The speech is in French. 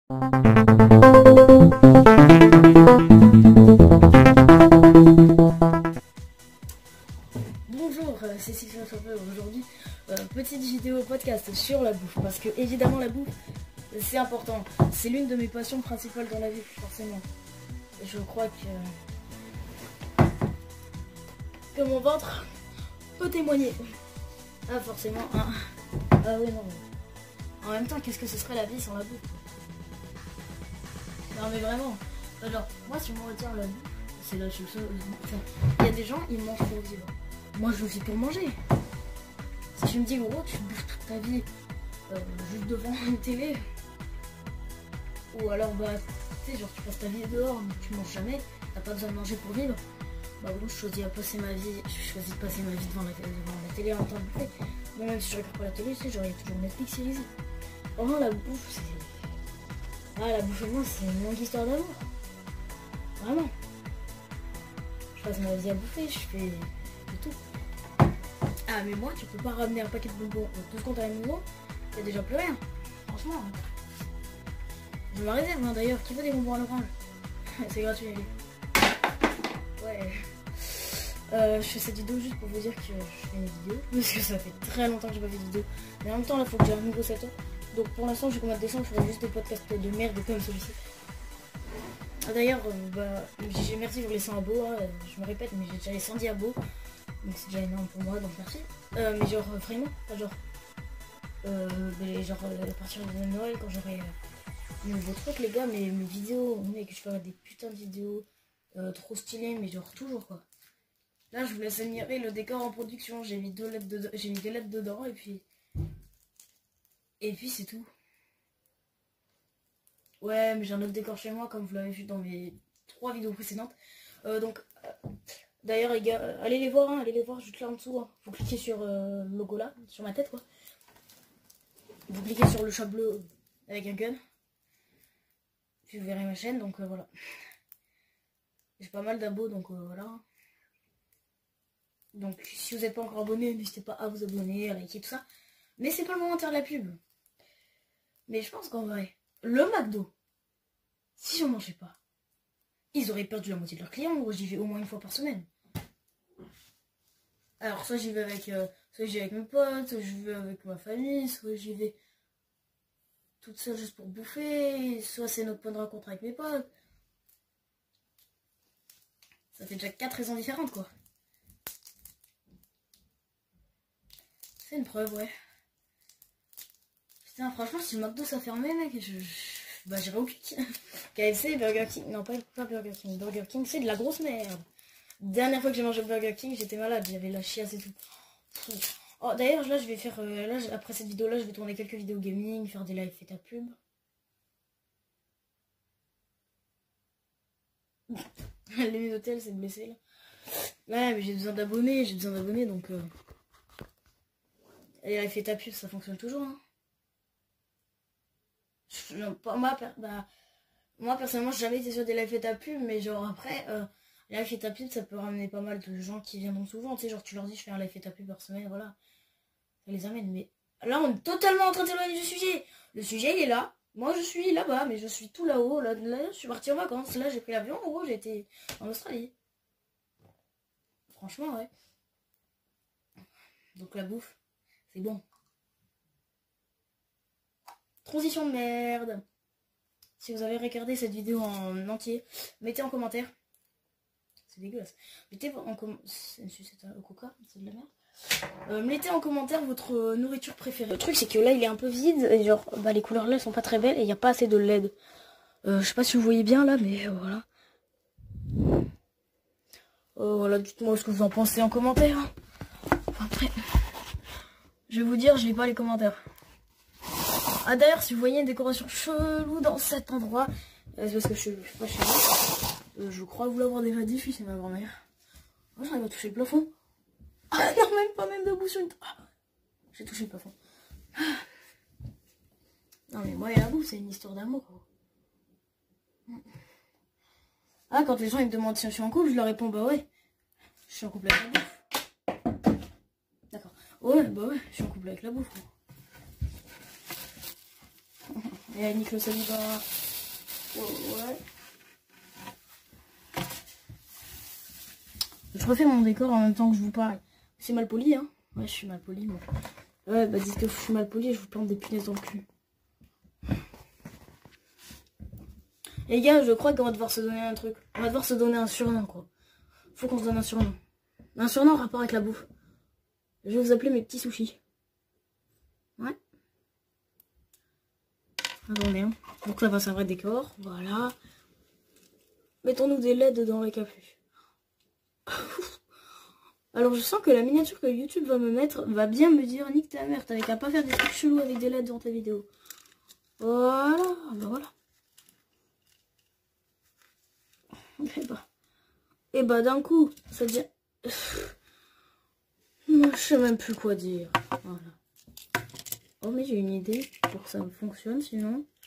Bonjour, c'est Sylvain Chauffeur. Aujourd'hui, petite vidéo podcast sur la bouffe. Parce que évidemment la bouffe, c'est important. C'est l'une de mes passions principales dans la vie, forcément. Je crois que mon ventre peut témoigner. Ah forcément, hein. Ah oui non. En même temps, qu'est-ce que ce serait la vie sans la bouffe? Non mais vraiment. Alors, moi si on me retire la bouffe, c'est la chose. Il y a des gens, ils mangent pour vivre. Moi je le fais pour manger. Si tu me dis gros, tu bouffes toute ta vie juste devant une télé. Ou alors bah tu sais genre tu passes ta vie dehors mais tu manges jamais, t'as pas besoin de manger pour vivre. Bah bon je choisis de passer ma vie devant la télé en temps de bouffer. Bon même si je regarde pas la télé, tu sais, genre il y a toujours Netflix et Easy. Vraiment la bouffe c'est. Ah la bouffe et moi c'est une longue histoire d'amour. Vraiment. Je passe ma vie à bouffer, je fais de tout. Ah mais moi tu peux pas ramener un paquet de bonbons tout ce qu'on t'a à la maison, t'as déjà plus rien. Franchement. Je me réserve hein, d'ailleurs, qui veut des bonbons à l'orange? C'est gratuit allez. Ouais. Je fais cette vidéo juste pour vous dire que je fais une vidéo. Parce que ça fait très longtemps que j'ai pas fait de vidéo. Mais en même temps là faut que j'ai un nouveau setup. Donc pour l'instant jusqu'au mois de décembre je ferai juste des podcasts de merde comme celui-ci. D'ailleurs merci pour les 100 abos, hein. Je me répète mais j'ai déjà les 110 abos. Donc c'est déjà énorme pour moi donc merci. Mais genre vraiment, genre à partir de Noël quand j'aurai nouveau truc les gars, mais mes vidéos, mec, je ferai des putains de vidéos trop stylées, mais genre toujours quoi. Là je vous laisse admirer le décor en production, j'ai mis 2 LED dedans, j'ai mis des LED dedans et puis c'est tout. Ouais mais j'ai un autre décor chez moi comme vous l'avez vu dans mes 3 vidéos précédentes. D'ailleurs les gars, allez les voir, juste là en dessous, hein. Vous cliquez sur le logo là, sur ma tête quoi. Vous cliquez sur le chat bleu avec un gun. Puis vous verrez ma chaîne, donc voilà. J'ai pas mal d'abos, donc voilà. Donc si vous n'êtes pas encore abonné, n'hésitez pas à vous abonner, à liker tout ça. Mais c'est pas le moment de faire de la pub. Mais je pense qu'en vrai, le McDo, si j'en mangeais pas, ils auraient perdu la moitié de leurs clients. Moi j'y vais au moins une fois par semaine. Alors soit j'y vais avec mes potes, soit j'y vais avec ma famille, soit j'y vais toute seule juste pour bouffer, soit c'est notre point de rencontre avec mes potes. Ça fait déjà 4 raisons différentes quoi. C'est une preuve, ouais. Putain, franchement, si le McDo ça fermait, mec, bah j'irais au KFC, Burger King. Non, pas Burger King. Burger King, c'est de la grosse merde. Dernière fois que j'ai mangé Burger King, j'étais malade, j'avais la chiasse et tout. Oh, d'ailleurs, là, je vais faire. Après cette vidéo-là, je vais tourner quelques vidéos gaming, faire des lives et ta pub. Les hôtels, c'est blessé là. Ouais, mais j'ai besoin d'abonnés, donc. Et live et ta pub, ça fonctionne toujours, hein. Non, pas moi personnellement j'ai jamais été sur des live et ta pub, mais genre après live et ta pub ça peut ramener pas mal de gens qui viendront souvent, tu sais, genre tu leur dis je fais un live et ta pub par semaine, voilà, ça les amène. Mais là on est totalement en train de s'éloigner du sujet. Le sujet il est là, moi je suis là-bas, mais je suis tout là-haut, là je suis partie en vacances, là j'ai pris l'avion, en gros j'ai été en Australie. Franchement ouais. Donc la bouffe, c'est bon. Transition de merde. Si vous avez regardé cette vidéo en entier, mettez en commentaire. C'est dégueulasse. Mettez en commentaire. C'est un coca, c'est de la merde. Mettez en commentaire votre nourriture préférée. Le truc c'est que là il est un peu vide et genre bah, les couleurs là sont pas très belles et il n'y a pas assez de LED. Je sais pas si vous voyez bien là, mais voilà. Voilà, dites-moi ce que vous en pensez en commentaire. Après, je vais vous dire, je lis pas les commentaires. Ah d'ailleurs, si vous voyez une décoration chelou dans cet endroit, c'est parce que je suis pas chez moi. Je crois vous l'avoir déjà dit, c'est ma grand-mère. Oh, j'arrive à toucher le plafond. Ah non, même debout sur une... Ah, j'ai touché le plafond. Non mais moi et la bouffe, c'est une histoire d'amour. Ah, quand les gens ils me demandent si je suis en couple, je leur réponds bah ouais, je suis en couple avec la bouffe. D'accord. Ouais, bah ouais, je suis en couple avec la bouffe. Et nique le célibat. Ouais. Je refais mon décor en même temps que je vous parle. C'est mal poli, hein. Ouais, je suis mal poli, moi. Ouais, bah dites que je suis mal poli et je vous plante des punaises dans le cul. Les gars, je crois qu'on va devoir se donner un truc. On va devoir se donner un surnom, quoi. Faut qu'on se donne un surnom. Un surnom en rapport avec la bouffe. Je vais vous appeler mes petits sushis. Ouais. Attendez, hein. Donc là, c'est un vrai décor. Voilà. Mettons-nous des LED dans les capuches. Alors je sens que la miniature que YouTube va me mettre va bien me dire nique ta mère, t'avais qu'à pas faire des trucs chelous avec des LED dans tes vidéos. Voilà, bah voilà. Et bah d'un coup, ça dit... Moi je sais même plus quoi dire. Voilà. Oh mais j'ai une idée pour que ça fonctionne sinon.